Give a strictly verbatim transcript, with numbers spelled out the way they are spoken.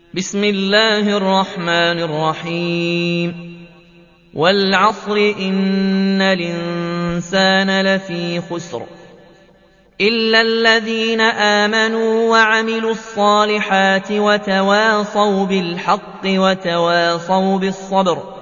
بسم الله الرحمن الرحيم والعصر إن الإنسان لفي خسر إلا الذين آمنوا وعملوا الصالحات وتواصوا بالحق وتواصوا بالصبر